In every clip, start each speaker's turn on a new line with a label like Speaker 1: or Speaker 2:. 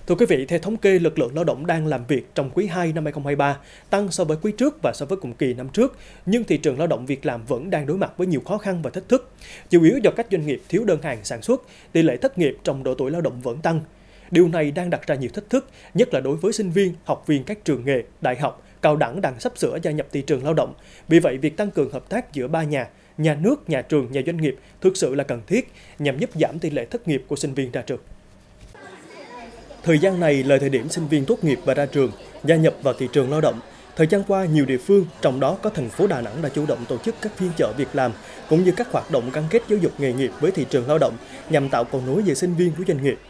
Speaker 1: Thưa quý vị, theo thống kê, lực lượng lao động đang làm việc trong quý 2 năm 2023 tăng so với quý trước và so với cùng kỳ năm trước, nhưng thị trường lao động việc làm vẫn đang đối mặt với nhiều khó khăn và thách thức. Chủ yếu do các doanh nghiệp thiếu đơn hàng sản xuất, tỷ lệ thất nghiệp trong độ tuổi lao động vẫn tăng. Điều này đang đặt ra nhiều thách thức, nhất là đối với sinh viên, học viên các trường nghề, đại học, cao đẳng đang sắp sửa gia nhập thị trường lao động. Vì vậy, việc tăng cường hợp tác giữa ba nhà nước, nhà trường, nhà doanh nghiệp thực sự là cần thiết nhằm giúp giảm tỷ lệ thất nghiệp của sinh viên ra trường. Thời gian này là thời điểm sinh viên tốt nghiệp và ra trường, gia nhập vào thị trường lao động. Thời gian qua, nhiều địa phương, trong đó có thành phố Đà Nẵng đã chủ động tổ chức các phiên chợ việc làm, cũng như các hoạt động gắn kết giáo dục nghề nghiệp với thị trường lao động, nhằm tạo cầu nối giữa sinh viên với doanh nghiệp.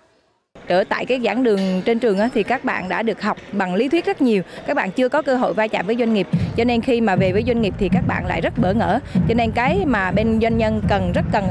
Speaker 2: Ở tại cái giảng đường trên trường thì các bạn đã được học bằng lý thuyết rất nhiều, các bạn chưa có cơ hội va chạm với doanh nghiệp, cho nên khi mà về với doanh nghiệp thì các bạn lại rất bỡ ngỡ. Cho nên cái mà bên doanh nhân rất cần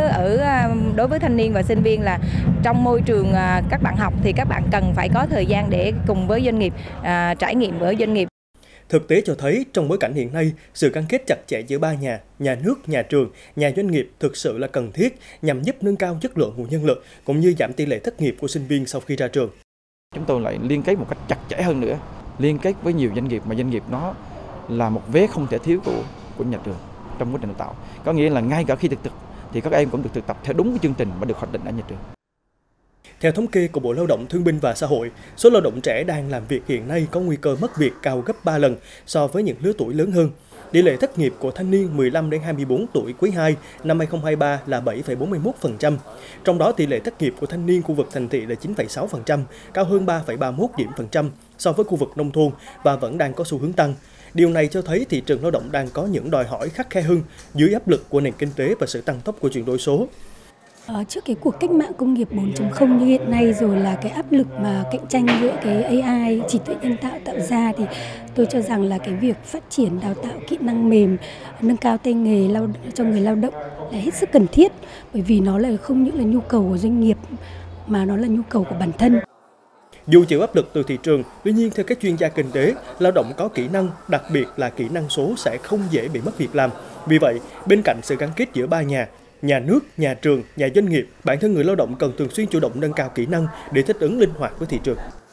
Speaker 2: đối với thanh niên và sinh viên là trong môi trường các bạn học thì các bạn cần phải có thời gian để cùng với doanh nghiệp trải nghiệm với doanh nghiệp.
Speaker 1: Thực tế cho thấy, trong bối cảnh hiện nay, sự gắn kết chặt chẽ giữa ba nhà nước, nhà trường, nhà doanh nghiệp thực sự là cần thiết nhằm giúp nâng cao chất lượng nguồn nhân lực, cũng như giảm tỷ lệ thất nghiệp của sinh viên sau khi ra trường.
Speaker 3: Chúng tôi lại liên kết một cách chặt chẽ hơn nữa, liên kết với nhiều doanh nghiệp mà doanh nghiệp nó là một vé không thể thiếu của nhà trường trong quá trình đào tạo. Có nghĩa là ngay cả khi thực thì các em cũng được thực tập theo đúng cái chương trình mà được hoạch định ở nhà trường.
Speaker 1: Theo thống kê của Bộ Lao động Thương binh và Xã hội, số lao động trẻ đang làm việc hiện nay có nguy cơ mất việc cao gấp 3 lần so với những lứa tuổi lớn hơn. Tỷ lệ thất nghiệp của thanh niên 15 đến 24 tuổi quý 2 năm 2023 là 7,41%. Trong đó tỷ lệ thất nghiệp của thanh niên khu vực thành thị là 9,6%, cao hơn 3,31 điểm phần trăm so với khu vực nông thôn và vẫn đang có xu hướng tăng. Điều này cho thấy thị trường lao động đang có những đòi hỏi khắt khe hơn dưới áp lực của nền kinh tế và sự tăng tốc của chuyển đổi số.
Speaker 4: Trước cái cuộc cách mạng công nghiệp 4.0 như hiện nay, rồi là cái áp lực mà cạnh tranh giữa cái AI, trí tuệ nhân tạo tạo ra, thì tôi cho rằng là cái việc phát triển đào tạo kỹ năng mềm, nâng cao tay nghề cho người lao động là hết sức cần thiết, bởi vì nó là không những là nhu cầu của doanh nghiệp mà nó là nhu cầu của bản thân.
Speaker 1: Dù chịu áp lực từ thị trường, tuy nhiên theo các chuyên gia kinh tế, lao động có kỹ năng, đặc biệt là kỹ năng số sẽ không dễ bị mất việc làm. Vì vậy, bên cạnh sự gắn kết giữa ba nhà nước, nhà trường, nhà doanh nghiệp, bản thân người lao động cần thường xuyên chủ động nâng cao kỹ năng để thích ứng linh hoạt với thị trường.